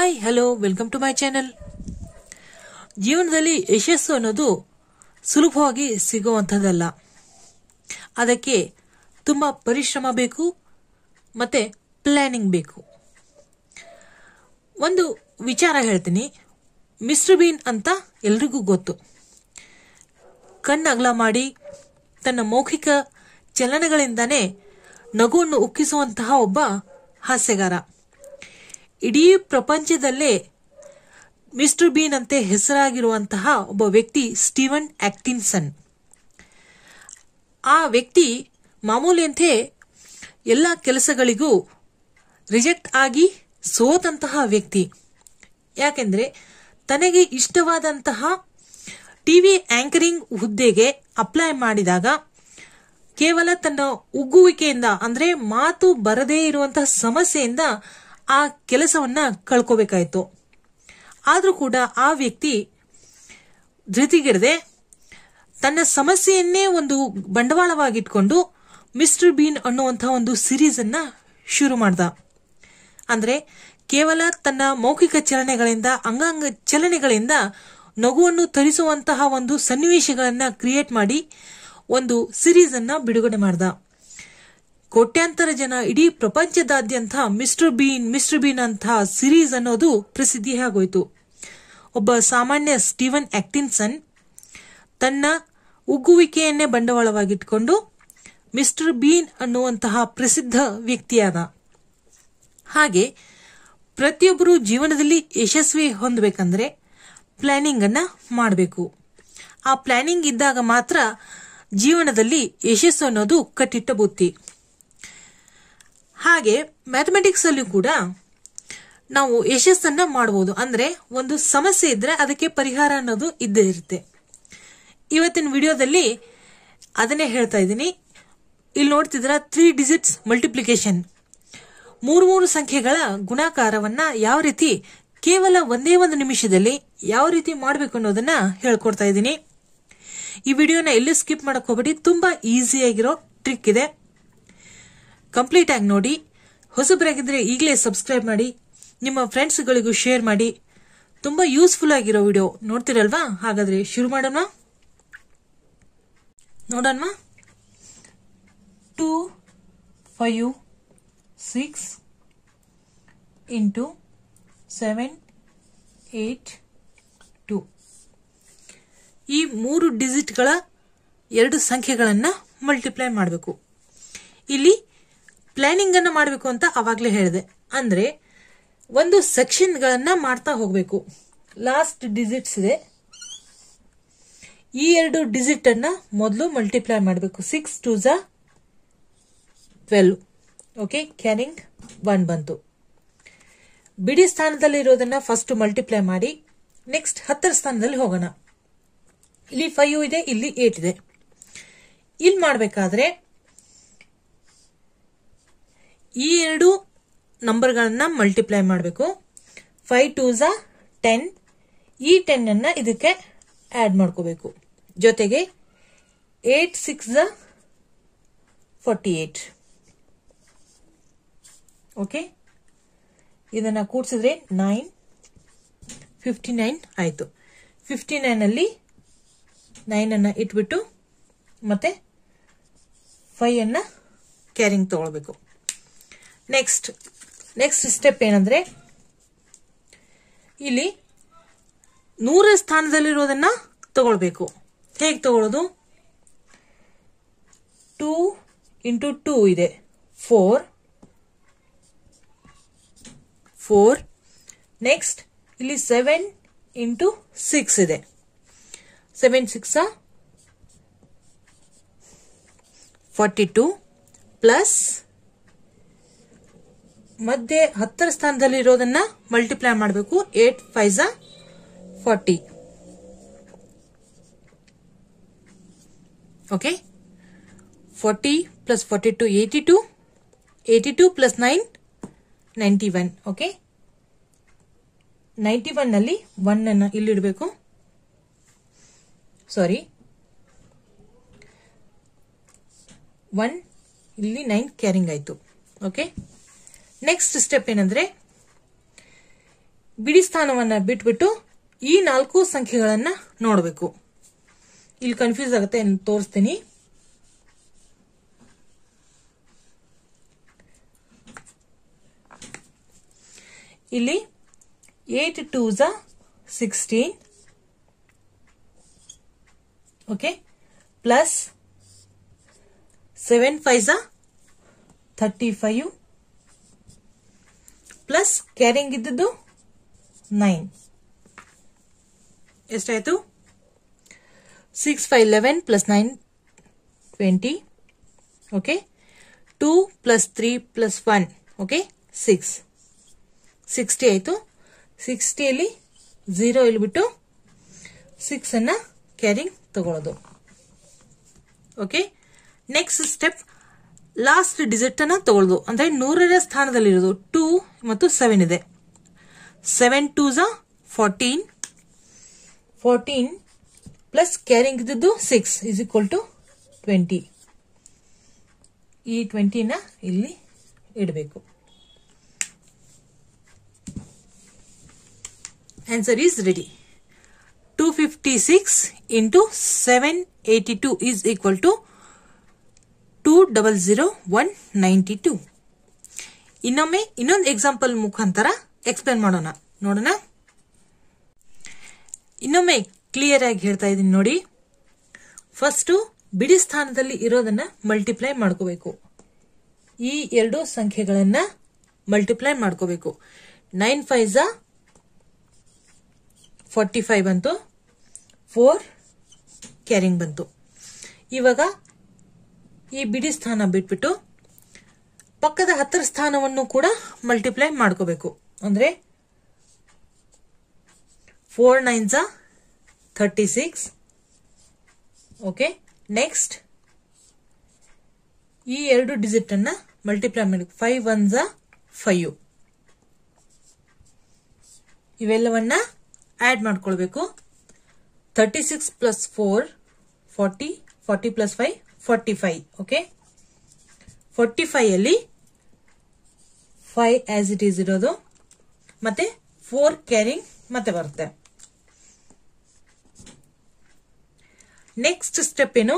Hi hello welcome to my channel. ಜೀವನದಲ್ಲಿ ಯಶಸ್ಸು ಅನ್ನೋದು ಸುಲಭವಾಗಿ ಸಿಗುವಂಥದ್ದಲ್ಲ. ಅದಕ್ಕೆ ತುಂಬ ಪರಿಶ್ರಮ ಬೇಕು ಮತ್ತೆ ಪ್ಲಾನಿಂಗ್ ಬೇಕು. ಒಂದು ವಿಚಾರ ಹೇಳ್ತೀನಿ. ಮಿಸ್ಟರ್ ಬೀನ್ ಅಂತ ಎಲ್ರಿಗೂ ಗೊತ್ತು. ಕಣ್ಣಗಲ ಮಾಡಿ ತನ್ನ ಮೌಖಿಕ ಚಲನೆಗಳಿಂದಾನೇ ನಗುವನ್ನು ಉಕ್ಕಿಸುವಂತಹ ಒಬ್ಬ ಹಾಸ್ಯಗಾರ. ಇಡೀ ಪ್ರಪಂಚದಲ್ಲೇ ಮಿಸ್ಟರ್ ಬೀನ್ ಅಂತೆ ಹೆಸರಾಗಿರುವಂತಹ ಒಬ್ಬ ವ್ಯಕ್ತಿ ಸ್ಟೀವನ್ ಆಕ್ಟಿನ್ಸನ್. ಆ ವ್ಯಕ್ತಿ ಮಾಮೂಲಿಯಂತೆ ಎಲ್ಲ ಕೆಲಸಗಳಿಗೂ ರಿಜೆಕ್ಟ್ ಆಗಿ ಸೋತಂತಹ ವ್ಯಕ್ತಿ. ಯಾಕೆಂದ್ರೆ ತನಗೆ ಇಷ್ಟವಾದಂತಹ ಟಿವಿ ಆಂಕರಿಂಗ್ ಹುದ್ದೆಗೆ ಅಪ್ಲೈ ಮಾಡಿದಾಗ ಕೇವಲ ತನ್ನ ಉಗ್ಗುವಿಕೆಯಿಂದ ಅಂದ್ರೆ ಮಾತು ಬರದೇ ಇರುವಂತಹ ಸಮಸ್ಯೆಯಿಂದ ಆ ಕೆಲಸವನ್ನ ಕಳ್ಕೋಬೇಕಾಯ್ತು. ಆದ್ರೂ ಕೂಡ ಆ ವ್ಯಕ್ತಿ ಧೃತಿಗೆಡದೆ ತನ್ನ ಸಮಸ್ಯೆಯನ್ನೇ ಒಂದು ಬಂಡವಾಳವಾಗಿಟ್ಕೊಂಡು ಮಿಸ್ಟರ್ ಬೀನ್ ಅನ್ನುವಂತಹ ಒಂದು ಸಿರೀಸ್ ಅನ್ನ ಶುರು ಮಾಡ್ದ. ಅಂದ್ರೆ ಕೇವಲ ತನ್ನ ಮೌಖಿಕ ಚಲನೆಗಳಿಂದ ಅಂಗಾಂಗ ಚಲನೆಗಳಿಂದ ನಗುವನ್ನು ತರಿಸುವಂತಹ ಒಂದು ಸನ್ನಿವೇಶಗಳನ್ನ ಕ್ರಿಯೇಟ್ ಮಾಡಿ ಒಂದು ಸಿರೀಸ್ ಅನ್ನ ಬಿಡುಗಡೆ ಮಾಡ್ದ. ಕೋಟ್ಯಾಂತರ ಜನ ಇಡೀ ಪ್ರಪಂಚದಾದ್ಯಂತ ಮಿಸ್ಟರ್ ಬೀನ್ ಅಂತ ಸಿರೀಸ್ ಅನ್ನೋದು ಪ್ರಸಿದ್ಧಿ ಆಗೋಯ್ತು. ಒಬ್ಬ ಸಾಮಾನ್ಯ ಸ್ಟೀವನ್ ಆಕ್ಟಿನ್ಸನ್ ತನ್ನ ಉಗ್ಗುವಿಕೆಯನ್ನೇ ಬಂಡವಾಳವಾಗಿಟ್ಕೊಂಡು ಮಿಸ್ಟರ್ ಬೀನ್ ಅನ್ನುವಂತಹ ಪ್ರಸಿದ್ಧ ವ್ಯಕ್ತಿಯಾದ. ಹಾಗೆ ಪ್ರತಿಯೊಬ್ಬರು ಜೀವನದಲ್ಲಿ ಯಶಸ್ವಿ ಹೊಂದಬೇಕಂದ್ರೆ ಪ್ಲಾನಿಂಗ್ ಅನ್ನ ಮಾಡಬೇಕು. ಆ ಪ್ಲಾನಿಂಗ್ ಇದ್ದಾಗ ಮಾತ್ರ ಜೀವನದಲ್ಲಿ ಯಶಸ್ಸು ಅನ್ನೋದು ಕಟ್ಟಿಟ್ಟ ಬುತ್ತಿ. ಹಾಗೆ ಮ್ಯಾಥಮೆಟಿಕ್ಸ್ ಅಲ್ಲೂ ಕೂಡ ನಾವು ಯಶಸ್ಸನ್ನ ಮಾಡಬಹುದು. ಅಂದ್ರೆ ಒಂದು ಸಮಸ್ಯೆ ಇದ್ರೆ ಅದಕ್ಕೆ ಪರಿಹಾರ ಅನ್ನೋದು ಇದ್ದೇ ಇರುತ್ತೆ. ಇವತ್ತಿನ ವಿಡಿಯೋದಲ್ಲಿ ಅದನ್ನೇ ಹೇಳ್ತಾ ಇದ್ದೀನಿ. ಇಲ್ಲಿ ನೋಡ್ತಿದ್ರ 3 ಡಿಜಿಟ್ಸ್ ಮಲ್ಟಿಪ್ಲಿಕೇಶನ್, ಮೂರು ಸಂಖ್ಯೆಗಳ ಗುಣಾಕಾರವನ್ನ ಯಾವ ರೀತಿ ಕೇವಲ ಒಂದೇ ಒಂದು ನಿಮಿಷದಲ್ಲಿ ಯಾವ ರೀತಿ ಮಾಡಬೇಕು ಅನ್ನೋದನ್ನ ಹೇಳ್ಕೊಡ್ತಾ ಇದ್ದೀನಿ. ಈ ವಿಡಿಯೋನ ಎಲ್ಲೂ ಸ್ಕಿಪ್ ಮಾಡಕ್ ಹೋಗ್ಬೇಡಿ. ತುಂಬಾ ಈಸಿಯಾಗಿರೋ ಟ್ರಿಕ್ ಇದೆ, ಕಂಪ್ಲೀಟ್ ಆಗಿ ನೋಡಿ. ಹೊಸಬರಾಗಿದ್ರೆ ಈಗಲೇ ಸಬ್ಸ್ಕ್ರೈಬ್ ಮಾಡಿ, ನಿಮ್ಮ ಫ್ರೆಂಡ್ಸ್ಗಳಿಗೂ ಶೇರ್ ಮಾಡಿ. ತುಂಬಾ ಯೂಸ್ಫುಲ್ ಆಗಿರೋ ವಿಡಿಯೋ ನೋಡ್ತಿರಲ್ವಾ? ಹಾಗಾದ್ರೆ ಶುರು ಮಾಡೋಣ. ನೋಡೋಣ. 2 5 6 into 7 8 2 ಈ 3 ಡಿಜಿಟ್ಗಳ 2 ಸಂಖ್ಯೆಗಳನ್ನ ಮಲ್ಟಿಪ್ಲೈ ಮಾಡಬೇಕು. ಇಲ್ಲಿ ಪ್ಲಾನಿಂಗ್ ಅನ್ನ ಮಾಡಬೇಕು ಅಂತ ಅವಾಗ್ಲೇ ಹೇಳಿದೆ. ಅಂದ್ರೆ ಒಂದು ಸೆಕ್ಷನ್ ಗಳನ್ನ ಮಾಡ್ತಾ ಹೋಗ್ಬೇಕು. ಲಾಸ್ಟ್ ಡಿಜಿಟ್ಸ್ ಇದೆ, ಈ 2 ಡಿಜಿಟ್ ಅನ್ನ ಮೊದಲು ಮಲ್ಟಿಪ್ಲೈ ಮಾಡಬೇಕು. 6 2s 12. ಓಕೆ, ಕ್ಯಾರಿಂಗ್ 1 ಬಂತು. ಬಿಡಿ ಸ್ಥಾನದಲ್ಲಿ ಇರೋದನ್ನ ಫಸ್ಟ್ ಮಲ್ಟಿಪ್ಲೈ ಮಾಡಿ ನೆಕ್ಸ್ಟ್ 10ರ ಸ್ಥಾನದಲ್ಲಿ ಹೋಗೋಣ. ಇಲ್ಲಿ 5 ಇದೆ, ಇಲ್ಲಿ 8 ಇದೆ. ಇಲ್ಲಿ ಮಾಡಬೇಕಾದ್ರೆ ಈ 2 ನಂಬರ್ಗಳನ್ನ ಮಲ್ಟಿಪ್ಲೈ ಮಾಡಬೇಕು. 5 2s 10. ಈ 10 ಅನ್ನ ಇದಕ್ಕೆ ಆಡ್ ಮಾಡ್ಕೋಬೇಕು. ಜೊತೆಗೆ 8 6s 48. ಓಕೆ, ಇದನ್ನ ಕೂಡಿಸಿದ್ರೆ 9 59 ಆಯ್ತು. 59 ಅಲ್ಲಿ 9 ಅನ್ನ ಇಟ್ಬಿಟ್ಟು ಮತ್ತೆ 5 ಅನ್ನ ಕ್ಯಾರಿಂಗ್ ತಗೊಳ್ಬೇಕು. ನೆಕ್ಸ್ಟ್ ಸ್ಟೆಪ್ ಏನಂದ್ರೆ ಇಲ್ಲಿ 100ರ ಸ್ಥಾನದಲ್ಲಿರೋದನ್ನ ತಗೊಳ್ಬೇಕು. ಹೇಗೆ ತಗೊಳ್ಳೋದು? 2 into 2 ಇದೆ 4. ನೆಕ್ಸ್ಟ್ ಇಲ್ಲಿ 7 into 6 ಇದೆ 7 6 42 ಪ್ಲಸ್ ಮಧ್ಯೆ 10ರ ಸ್ಥಾನದಲ್ಲಿ ಇರೋದನ್ನ ಮಲ್ಟಿಪ್ಲೈ ಮಾಡಬೇಕು. 8 5s 40. Okay, 40 plus 42 82. 82 plus 9 91. Okay, 91 ನಲ್ಲಿ 1 ಅನ್ನ ಇಲ್ಲಿ ಇಡಬೇಕು. ಸಾರಿ, 1 ಇಲ್ಲಿ 9 ಕ್ಯಾರಿಂಗ್ ಆಯ್ತು. ಓಕೆ, ನೆಕ್ಸ್ಟ್ ಸ್ಟೆಪ್ ಏನಂದ್ರೆ ಬಿಡಿ ಸ್ಥಾನವನ್ನ ಬಿಟ್ಬಿಟ್ಟು ಈ 4 ಸಂಖ್ಯೆಗಳನ್ನ ನೋಡಬೇಕು. ಇಲ್ಲಿ ಕನ್ಫ್ಯೂಸ್ ಆಗುತ್ತೆ, ತೋರಿಸ್ತೀನಿ. ಇಲ್ಲಿ 8 2s 16, okay, plus 7 5s 35, plus carrying ಇದ್ದದ್ದು 9. ಎಷ್ಟಾಯ್ತು? 6 5 11 plus 9 20, okay. 2 plus 3 plus 1, okay, 6 60 ಆಯ್ತು. 60 ಅಲ್ಲಿ 0 ಇಲ್ಲಿ ಬಿಟ್ಟು 6 ಅನ್ನ ಕ್ಯಾರಿಂಗ್ ತಗೊಳ್ಳೋದು. Okay, next step last digit ಅನ್ನ ತಗೊಳ್ಳೋದು. ಅಂದ್ರೆ 100ರ ಸ್ಥಾನದಲ್ಲಿರೋದು 2 ಮತ್ತು 7 ಇದೆ. 7 2s 14, 14 ಪ್ಲಸ್ ಕ್ಯಾರಿಂಗ್ ಇದ್ದದ್ದು 6 ಇಸ್ ಈಕ್ವಲ್ ಟು 20. ಈ 20ನ ಇಲ್ಲಿ ಇಡಬೇಕು. Answer is ready. 256 into 782 is equal to 2,00192. ಇನ್ನೊಮ್ಮೆ ಇನ್ನೊಂದು ಎಕ್ಸಾಂಪಲ್ ಮುಖಾಂತರ ಎಕ್ಸ್ಪ್ಲೇನ್ ಮಾಡೋಣ, ನೋಡೋಣ. ಇನ್ನೊಮ್ಮೆ ಕ್ಲಿಯರ್ ಆಗಿ ಹೇಳ್ತಾ ಇದ್ದೀನಿ ನೋಡಿ. ಫಸ್ಟ್ ಬಿಡಿ ಸ್ಥಾನದಲ್ಲಿ ಇರೋದನ್ನ ಮಲ್ಟಿಪ್ಲೈ ಮಾಡ್ಕೋಬೇಕು. ಈ 2 ಸಂಖ್ಯೆಗಳನ್ನ ಮಲ್ಟಿಪ್ಲೈ ಮಾಡ್ಕೋಬೇಕು. 9 5s 45 ಬಂತು, 4 ಕ್ಯಾರಿಂಗ್ ಬಂತು. ಇವಾಗ ಈ ಬಿಡಿ ಸ್ಥಾನ ಬಿಟ್ಬಿಟ್ಟು ಪಕ್ಕದ 10ರ ಸ್ಥಾನವನ್ನು ಕೂಡ ಮಲ್ಟಿಪ್ಲೈ ಮಾಡ್ಕೋಬೇಕು. ಅಂದ್ರೆ 4 9s 36, ಓಕೆ. ನೆಕ್ಸ್ಟ್ ಈ 2 ಡಿಜಿಟ್ ಅನ್ನ ಮಲ್ಟಿಪ್ಲೈ ಮಾಡಿ 5 1s 5, ಇವೆಲ್ಲವನ್ನ ಆಡ್ ಮಾಡ್ಕೊಳ್ಬೇಕು. 36 ಪ್ಲಸ್ 4 40, 40 ಪ್ಲಸ್ 5 45, ಓಕೆ. 45 ಅಲ್ಲಿ 5 ಆಸ್ ಇಟ್ ಈಸ್ ಇರೋದು, ಮತ್ತೆ 4 ಕ್ಯಾರಿಂಗ್ ಮತ್ತೆ ಬರುತ್ತೆ. ನೆಕ್ಸ್ಟ್ ಸ್ಟೆಪ್ ಏನು?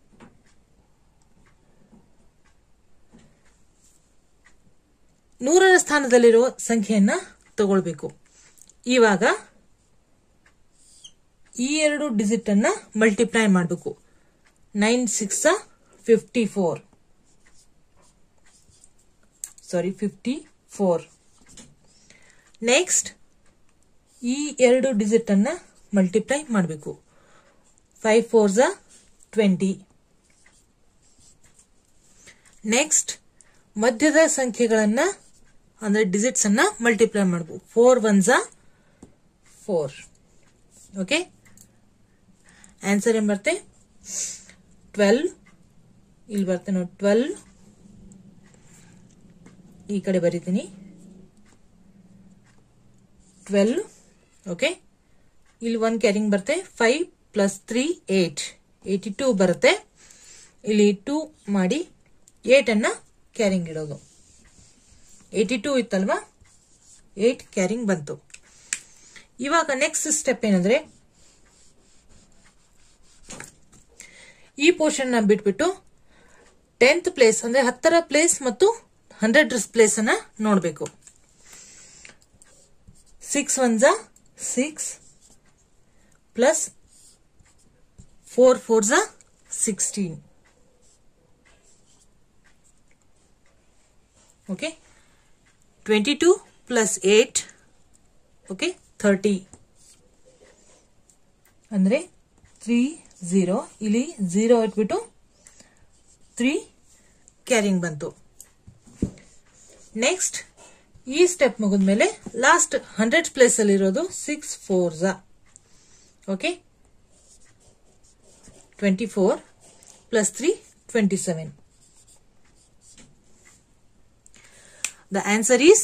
100ರ ಸ್ಥಾನದಲ್ಲಿರುವ ಸಂಖ್ಯೆಯನ್ನ ತಗೊಳ್ಬೇಕು. ಇವಾಗ ಈ 2 ಡಿಜಿಟ್ ಅನ್ನ ಮಲ್ಟಿಪ್ಲೈ ಮಾಡಬೇಕು. 9 6 54, ಸಾರಿ 54. ನೆಕ್ಸ್ಟ್ ಈ 2 ಡಿಜಿಟ್ ಅನ್ನ ಮಲ್ಟಿಪ್ಲೈ ಮಾಡಬೇಕು. 5 4s 20. ನೆಕ್ಸ್ಟ್ ಮಧ್ಯದ ಸಂಖ್ಯೆಗಳನ್ನ ಅಂದ್ರೆ ಡಿಜಿಟ್ಸ್ ಅನ್ನ ಮಲ್ಟಿಪ್ಲೈ ಮಾಡಬೇಕು. 4 1s 4, ಓಕೆ. ಆನ್ಸರ್ ಏನ್ ಬರುತ್ತೆ? 12. ಇಲ್ಲಿ ಬರುತ್ತೆ ನೋಡಿ 12. ಈ ಕಡೆ ಬರೀತೀನಿ 12, ಓಕೆ. ಇಲ್ಲಿ 1 ಕ್ಯಾರಿಂಗ್ ಬರುತ್ತೆ. 5 ಪ್ಲಸ್ 3 8, 82 ಬರುತ್ತೆ. ಇಲ್ಲಿ 2 ಮಾಡಿ 8 ಅನ್ನ ಕ್ಯಾರಿಂಗ್ ಇಡೋದು. 82 ಇತ್ತಲ್ವಾ, 8 ಕ್ಯಾರಿಂಗ್ ಬಂತು. ಇವಾಗ ನೆಕ್ಸ್ಟ್ ಸ್ಟೆಪ್ ಏನಂದ್ರೆ ಈ ಪೋರ್ಷನ್ ನ ಬಿಟ್ಬಿಟ್ಟು 10th ಪ್ಲೇಸ್ ಅಂದ್ರೆ 10ರ ಪ್ಲೇಸ್ ಮತ್ತು 100ರ ಪ್ಲೇಸ್ ಅನ್ನ ನೋಡಬೇಕು. 6 1s 6 plus 4 4s 16, okay. 22 plus 8, okay, 30 ಅಂದ್ರೆ 3 0. ಇಲ್ಲಿ 0 ಇಟ್ಬಿಟ್ಟು 3 ಕ್ಯಾರಿಂಗ್ ಬಂತು. ನೆಕ್ಸ್ಟ್ ಈ ಸ್ಟೆಪ್ ಮುಗಿದ್ಮೇಲೆ ಲಾಸ್ಟ್ 100 ಪ್ಲೇಸ್ ಅಲ್ಲಿ ಇರೋದು 6 4s, okay. 24 plus 3 27. The answer is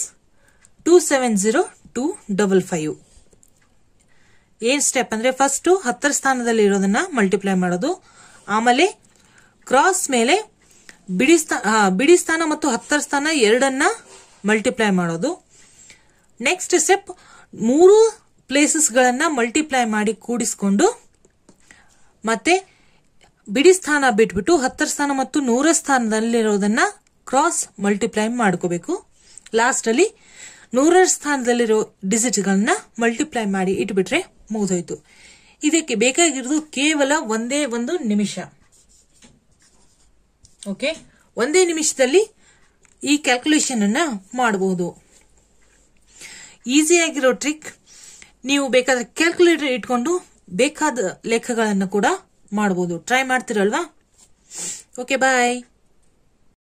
270,255. ಏನ್ ಸ್ಟೆಪ್ ಅಂದ್ರೆ ಫಸ್ಟ್ 10ರ ಸ್ಥಾನದಲ್ಲಿ ಇರೋದನ್ನ ಮಲ್ಟಿಪ್ಲೈ ಮಾಡೋದು, ಆಮೇಲೆ ಕ್ರಾಸ್ ಮೇಲೆ ಬಿಡಿ ಸ್ಥಾನ ಮತ್ತು 10ರ ಸ್ಥಾನ ಎರಡನ್ನ ಮಲ್ಟಿಪ್ಲೈ ಮಾಡೋದು. ನೆಕ್ಸ್ಟ್ ಸ್ಟೆಪ್ 3 ಪ್ಲೇಸಸ್ಗಳನ್ನ ಮಲ್ಟಿಪ್ಲೈ ಮಾಡಿ ಕೂಡಿಸಿಕೊಂಡು ಮತ್ತೆ ಬಿಡಿ ಸ್ಥಾನ ಬಿಟ್ಬಿಟ್ಟು 10ರ ಸ್ಥಾನ ಮತ್ತು 100ರ ಸ್ಥಾನದಲ್ಲಿರೋದನ್ನ ಕ್ರಾಸ್ ಮಲ್ಟಿಪ್ಲೈ ಮಾಡ್ಕೋಬೇಕು. ಲಾಸ್ಟ್ ಅಲ್ಲಿ 100ರ ಸ್ಥಾನದಲ್ಲಿರೋ ಡಿಜಿಟ್ಗಳನ್ನ ಮಲ್ಟಿಪ್ಲೈ ಮಾಡಿ ಇಟ್ಬಿಟ್ರೆ ಮುಗಿದೋಯ್ತು. ಇದಕ್ಕೆ ಬೇಕಾಗಿರೋದು ಕೇವಲ ಒಂದೇ ಒಂದು ನಿಮಿಷ. ಓಕೆ, ಒಂದೇ ನಿಮಿಷದಲ್ಲಿ ಈ ಕ್ಯಾಲ್ಕುಲೇಷನ್ ಅನ್ನ ಮಾಡಬಹುದು. ಈಸಿಯಾಗಿರೋ ಟ್ರಿಕ್. ನೀವು ಬೇಕಾದ್ರೆ ಕ್ಯಾಲ್ಕುಲೇಟರ್ ಇಟ್ಕೊಂಡು ಬೇಕಾದ ಲೆಕ್ಕಗಳನ್ನು ಕೂಡ ಮಾಡಬಹುದು. ಟ್ರೈ ಮಾಡ್ತಿರಲ್ವಾ? ಓಕೆ, ಬಾಯ್.